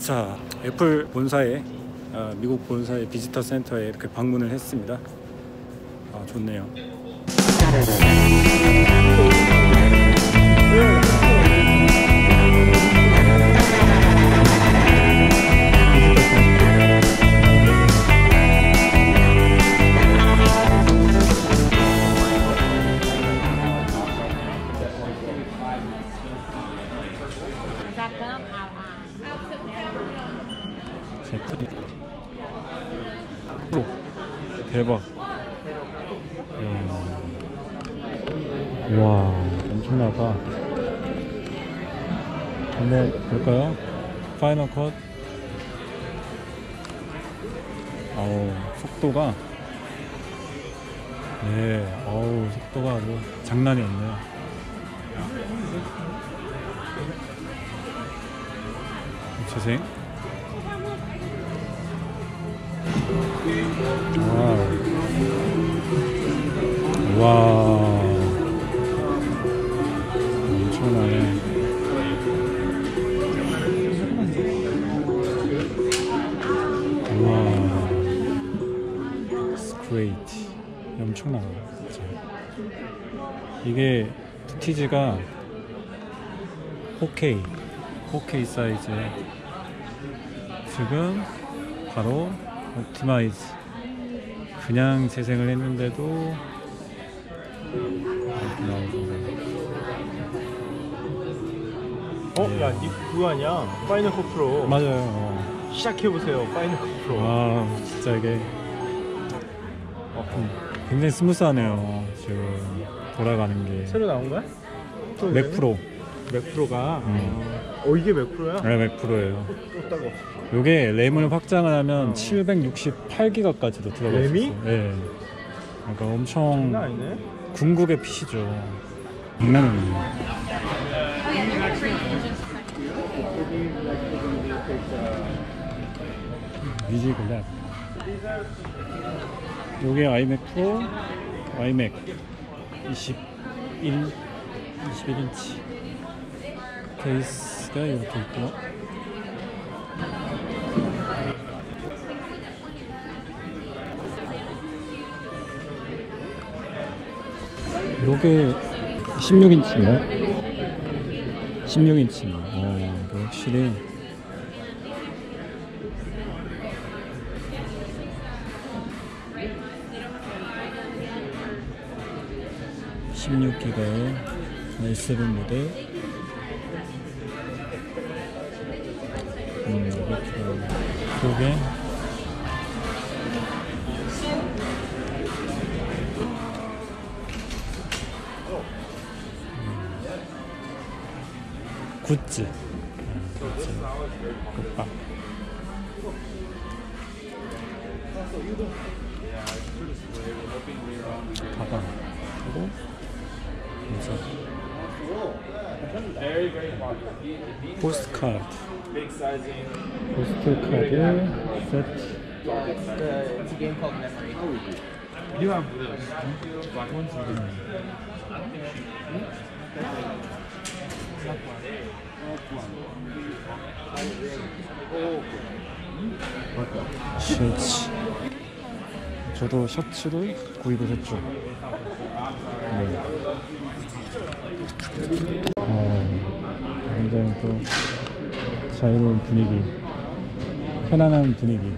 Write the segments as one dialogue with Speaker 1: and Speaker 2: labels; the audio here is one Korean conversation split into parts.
Speaker 1: 자, 애플 본사에 미국 본사의 비지터 센터에 이렇게 방문을 했습니다. 좋네요. 대박. 와, 엄청나다. 근데 볼까요? 파이널 컷. 속도가 속도가 아주 장난이 없네요. 재생. 와, 엄청나네. 와, 스크레이트 엄청나네. 진짜. 이게 푸티지가 4K 사이즈에 지금 바로 옵티마이즈 그냥 재생을 했는데도 이렇게 나오고.
Speaker 2: 야, 니 그거 아니야? 파이널 컷 프로.
Speaker 1: 맞아요.
Speaker 2: 시작해보세요, 파이널 컷 프로.
Speaker 1: 진짜 이게 굉장히 스무스하네요. 지금 돌아가는 게.
Speaker 2: 새로 나온 거야?
Speaker 1: 맥 프로.
Speaker 2: 맥 프로가? 이게 맥 프로야?
Speaker 1: 네, 맥 프로예요.
Speaker 2: 떴다고.
Speaker 1: 요게 램을 확장을 하면 768기가까지도 들어가 있어요.
Speaker 2: 램이?
Speaker 1: 네. 그러니까 엄청
Speaker 2: 장난 아니네?
Speaker 1: 궁극의 핏이죠. 장난이에요. 뮤직 랩. 요게 아이맥 프로, 아이맥 21인치 케이스가 이렇게 있고, 요게 16인치인가요? 16인치. 확실히 (16기가의) S7 모델. 요게 굿즈. 굿밥. 가방. 그리고 모자. 포스트카드. 포스트카드 세트. 셔츠. 저도 셔츠를 구입을 했죠. 네. 굉장히 또 자유로운 분위기, 편안한 분위기.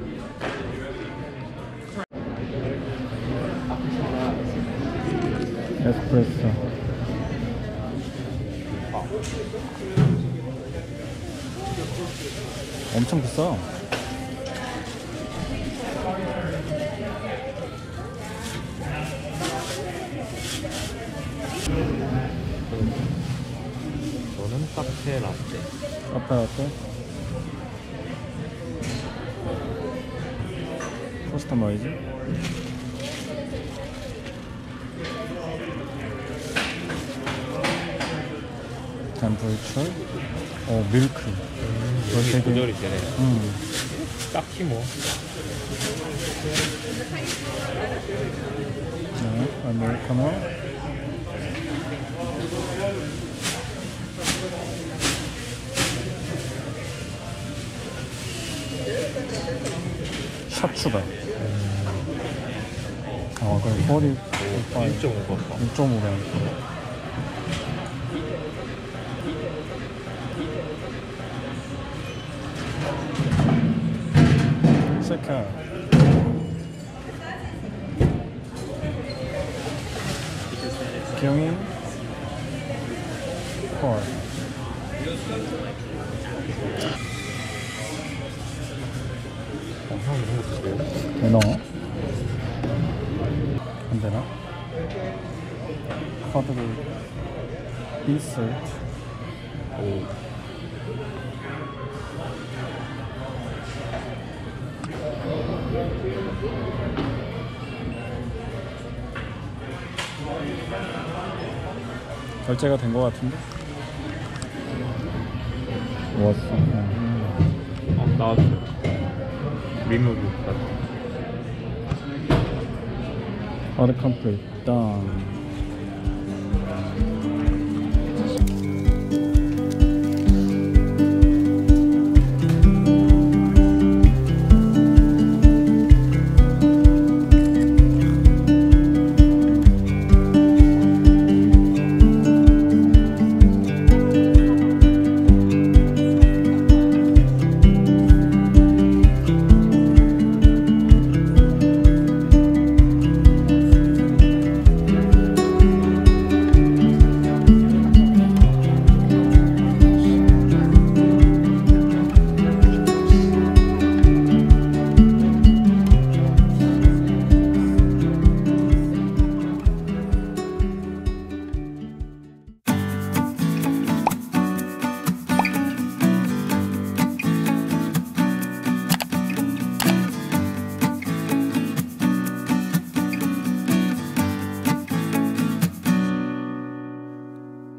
Speaker 1: 에스프레소. 엄청 비싸.
Speaker 2: 저는 카페 라떼.
Speaker 1: 카페 라떼. 커스터마이즈. 템퍼레처. 밀크.
Speaker 2: 여기 조절이 되네. 딱히 뭐.
Speaker 1: 네, 아메리카노. 셔츠다. 그럼 45.
Speaker 2: 1.5가
Speaker 1: 6.5면. 체크. 경인. 콜.
Speaker 2: 형 이런 것도 돼요?
Speaker 1: 되나? 안 되나? 카드를 인서트.
Speaker 2: 오.
Speaker 1: 결제가 된 것 같은데?
Speaker 2: 왔어. 나왔어요. 리무브.
Speaker 1: 카드 컴플릿. 단.